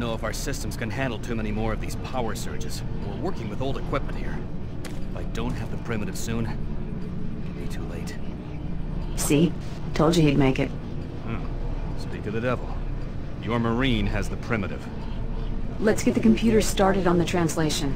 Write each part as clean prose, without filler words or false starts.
know if our systems can handle too many more of these power surges. We're working with old equipment here. If I don't have the primitive soon, it'll be too late. See? Told you he'd make it. Speak of the devil. Your Marine has the primitive. Let's get the computer started on the translation.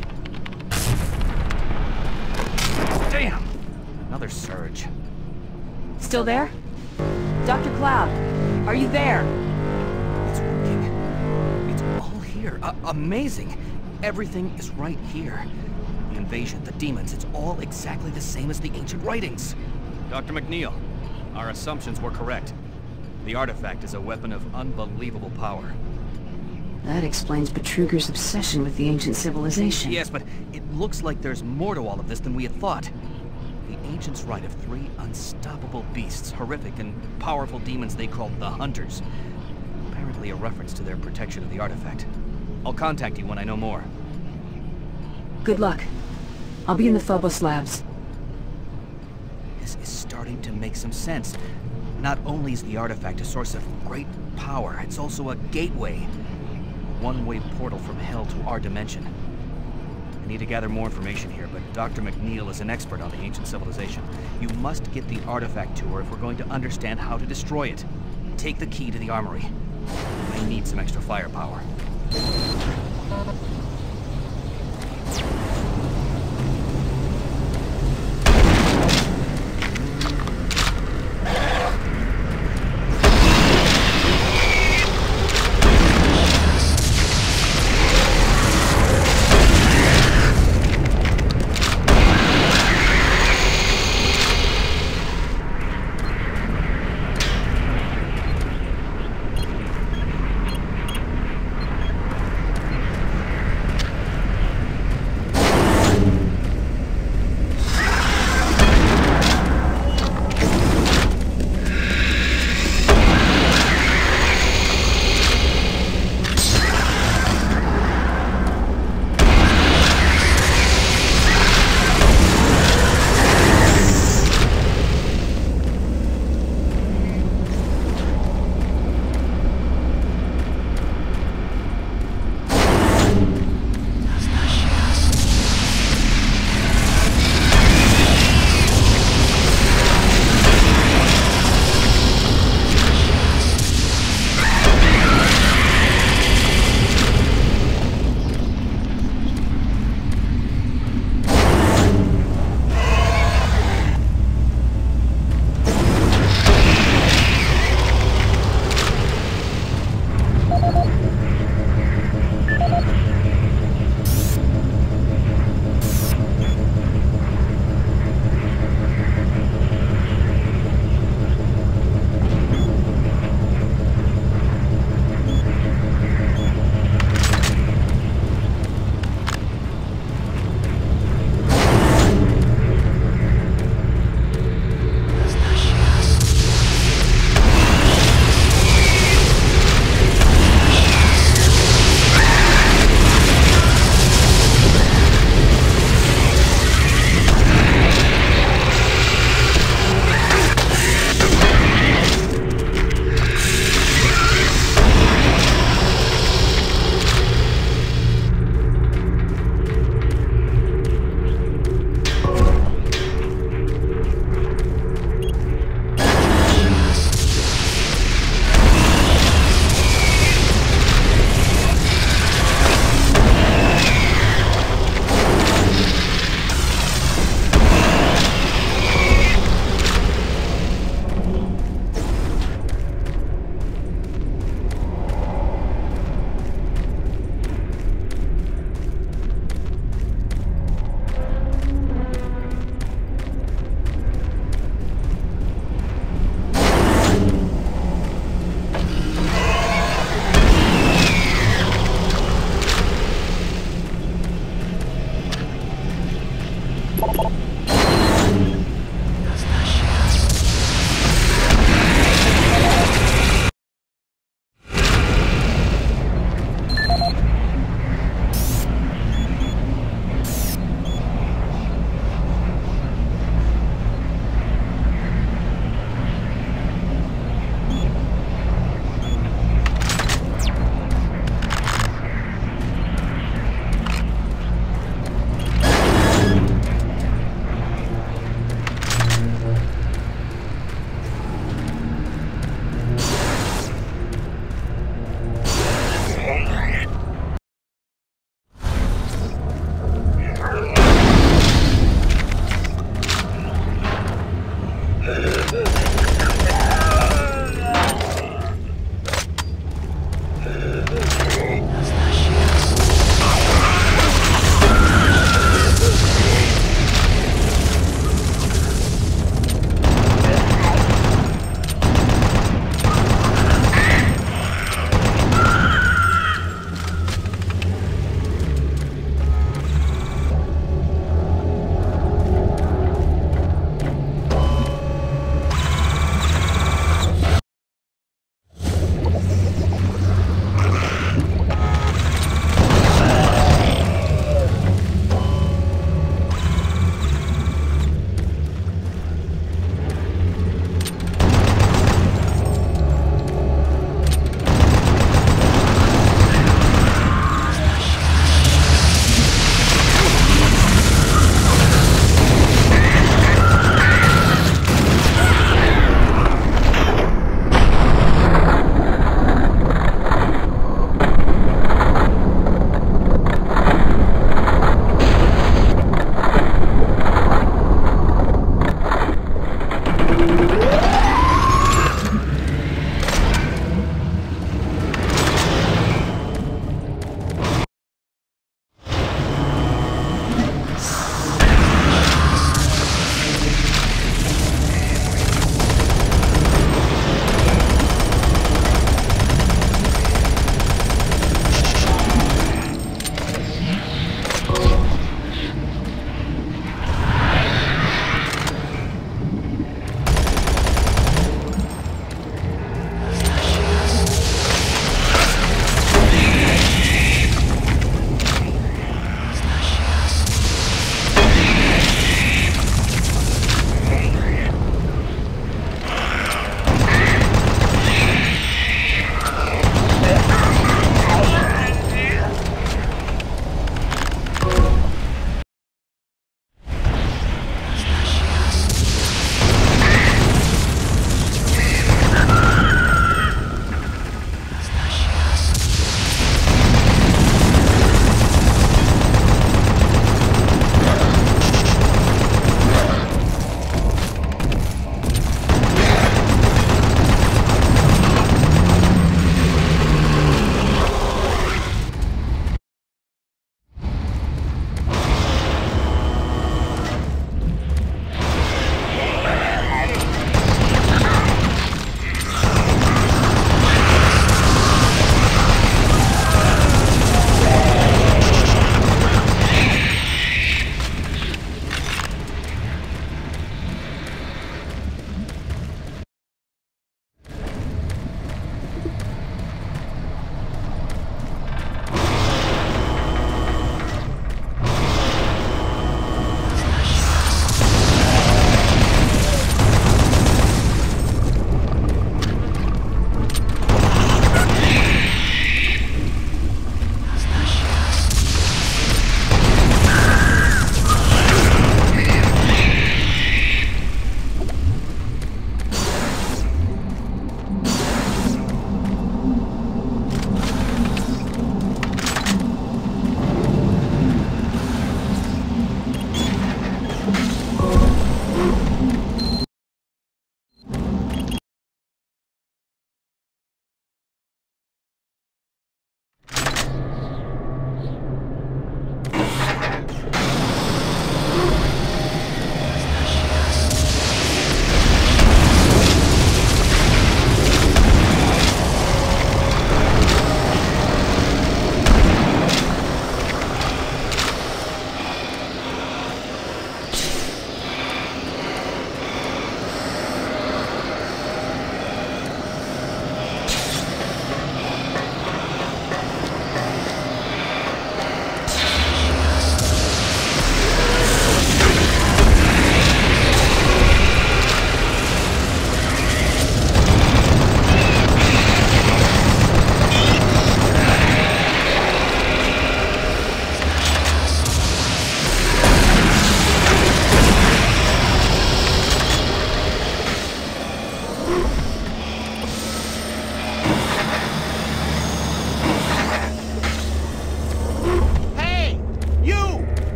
Damn! Another surge. Still there? Dr. Cloud, are you there? It's working. It's all here. Amazing. Everything is right here. The invasion, the demons, it's all exactly the same as the ancient writings. Dr. McNeil, our assumptions were correct. The artifact is a weapon of unbelievable power. That explains Betruger's obsession with the ancient civilization. Yes, but it looks like there's more to all of this than we had thought. The ancients write of 3 unstoppable beasts, horrific and powerful demons they called the Hunters. Apparently a reference to their protection of the artifact. I'll contact you when I know more. Good luck. I'll be in the Phobos labs. This is starting to make some sense. Not only is the artifact a source of great power, it's also a gateway. A one-way portal from hell to our dimension. I need to gather more information here, but Dr. McNeil is an expert on the ancient civilization. You must get the artifact to her if we're going to understand how to destroy it. Take the key to the armory. I need some extra firepower.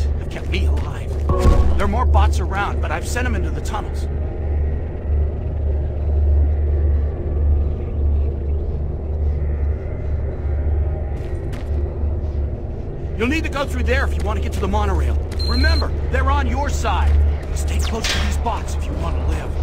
bots have kept me alive. There are more bots around, but I've sent them into the tunnels. You'll need to go through there if you want to get to the monorail. Remember, they're on your side. Stay close to these bots if you want to live.